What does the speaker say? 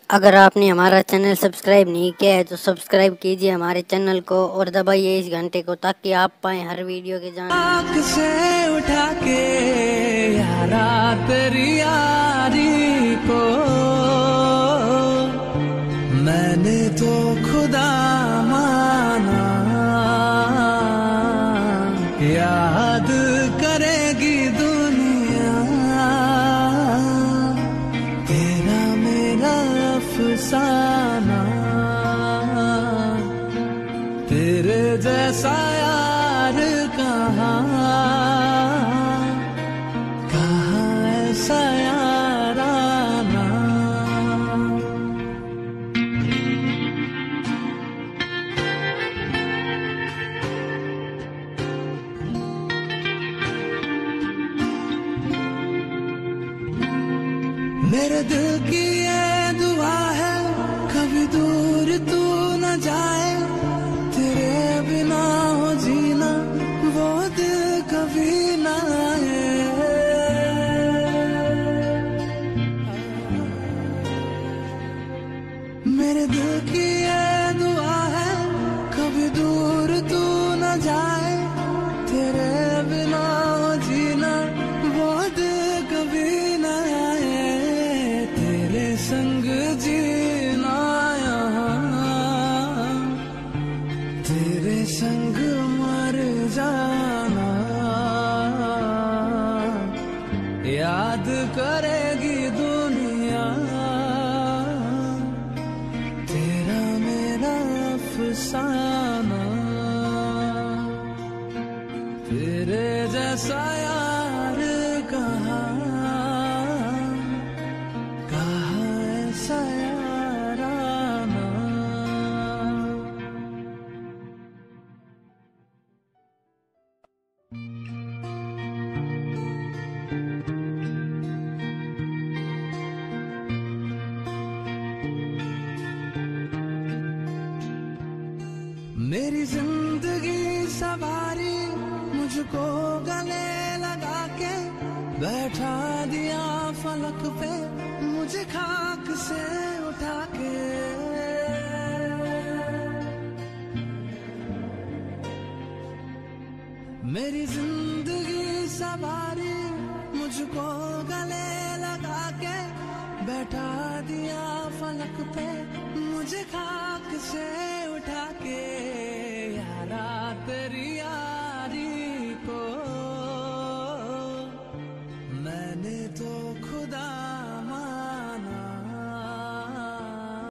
अगर आपने हमारा चैनल सब्सक्राइब नहीं किया है तो सब्सक्राइब कीजिए हमारे चैनल को और दबाइए इस घंटे को ताकि आप पाएं हर वीडियो के आँख से उठा के यारा तेरी यारी को मैंने तो खुदा माना, याद करेगी दुनिया तेरा मेरा अफसाना, तेरे जैसा यार कहाँ ऐसा याराना। मेरे दिल की ये दुआ है कभी दूर तू न जाए, तेरे बिना हो जीना वो दिल कभी ना आए। मेरे दिल की ये दुआ है कभी दूर तू न जाए, तेरे बिना हो जीना वो दिल कभी ना आए। तेरे संग जीना यहाँ, तेरे संग मर जाना, याद करेगी दुनिया तेरा मेरा अफसाना, तेरे जैसा यार कहाँ ऐसा याराना। मेरी जिंदगी सवारी मुझको गले लगा के बैठा दिया फलक पे मुझे खाक से उठा के। मेरी जिंदगी सवारी मुझको गले लगा के बैठा दिया फलक पे मुझे खाक से उठा के।